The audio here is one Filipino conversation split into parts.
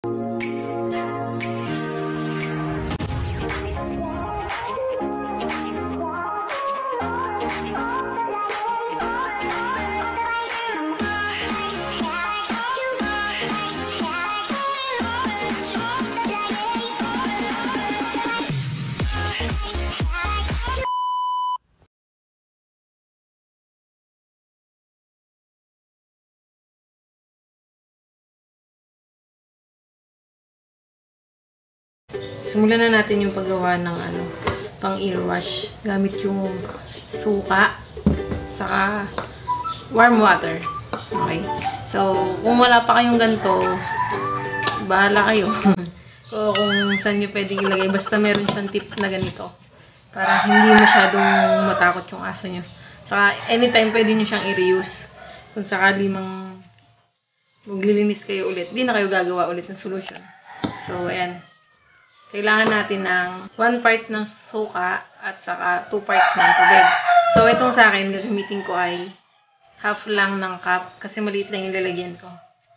Simulan na natin yung paggawa ng pang earwash gamit yung suka saka warm water. Okay. So, kung wala pa kayong ganito, bahala kayo. Kung saan nyo pwedeng ilagay. Basta meron siyang tip na ganito. Para hindi masyadong matakot yung aso nyo. Saka, anytime pwede nyo siyang i-reuse. Kung sakali maglilinis kayo ulit, di na kayo gagawa ulit ng solution. So, ayan. Kailangan natin ng 1 part ng suka at saka 2 parts ng tubig. So, itong sa akin, gagamitin ko ay half lang ng cup kasi maliit lang yung lalagyan ko.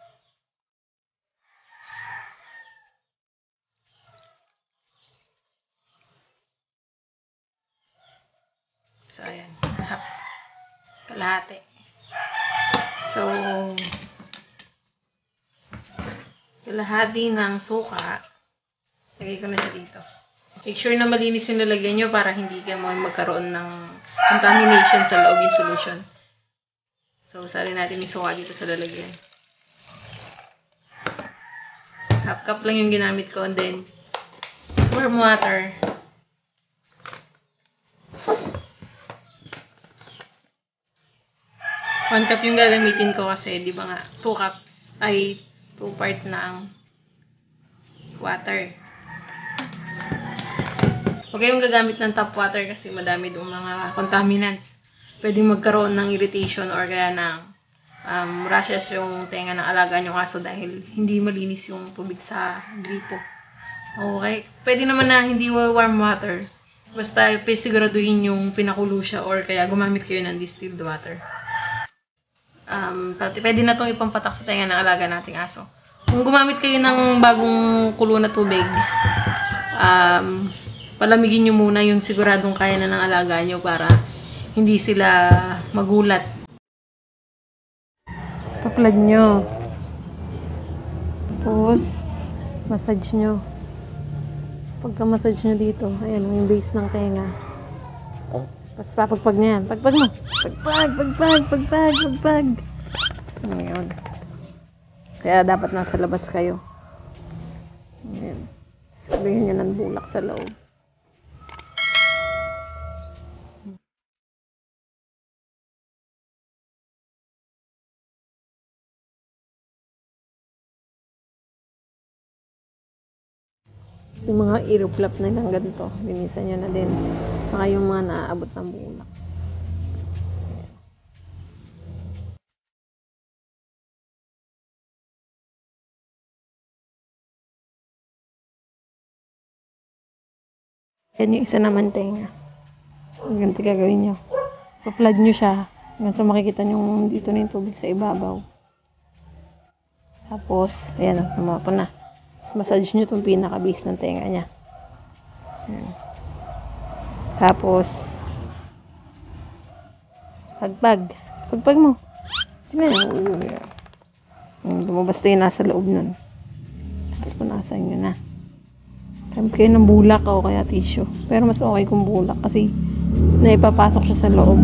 So, ayan. Half. Kalahati. So, kalahati ng suka. Lagay ko na siya dito. Make sure na malinis yung lalagyan nyo para hindi kayo magkaroon ng contamination sa loob yung solution. So, salin natin yung suka dito sa lalagyan. Half cup lang yung ginamit ko. And then, warm water. One cup yung gagamitin ko kasi, di ba nga, 2 cups ay 2 part na ang water. Huwag kayong gagamit ng tap water kasi madami doong mga contaminants. Pwedeng magkaroon ng irritation or kaya ng rashes yung tenga ng alaga nyong aso dahil hindi malinis yung tubig sa gripo. Okay? Pwede naman na hindi warm water. Basta siguraduhin yung pinakulo siya or kaya gumamit kayo ng distilled water. Pwede na itong ipampatak sa tenga ng alaga nating aso. Kung gumamit kayo ng bagong kulo na tubig, palamigin nyo muna yung siguradong kaya na ng alaga nyo para hindi sila magulat. Pa-plug nyo. Tapos, massage nyo. Pagka-massage nyo dito, ayan, yung base ng tenga. Tapos papagpag nyo yan. Pagpag mo. Pagpag. Ayan. Kaya dapat nasa labas kayo. Ayan. Sabihin nyo ng bulak sa loob. Yung mga earflap na lang ganito, linisan nyo na din. Saka yung mga naaabot ng bulak. Yan yung isa naman tenga. Ganito gagawin nyo. Pa-flood nyo siya. Hanggang sa makikita nyo dito na yung tubig sa ibabaw. Tapos, ayan o, lumapo na. Massage nyo itong pinaka-base ng tenga niya. Tapos, pagpag mo. Lumabas na yung nasa loob nun. Tapos punasan nyo na. Gamit kayo ng bulak o kaya tissue. Pero mas okay kung bulak kasi naipapasok siya sa loob.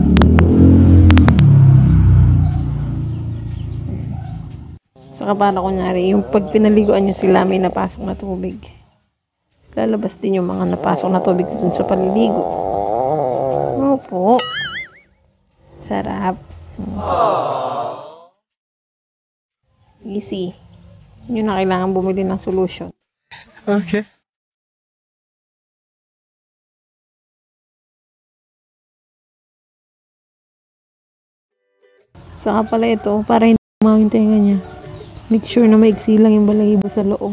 Saka para kunyari, yung pag pinaliguan nyo sila may napasok na tubig. Lalabas din yung mga napasok na tubig dun sa paliligo. Opo. Sarap. Easy. Yun na kailangan bumili ng solution. Okay. Saka pala ito, para hindi yung tenga niya. Make sure na maiksi lang yung balahibo sa loob.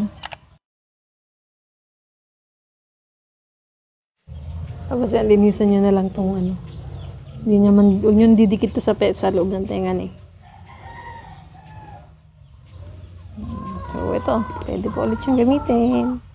Tapos yan, linisan nyo na lang tong ano. Hindi naman, huwag nyo didikit to sa loob ng tenga eh. So, ito. Pwede po ulit siyang gamitin.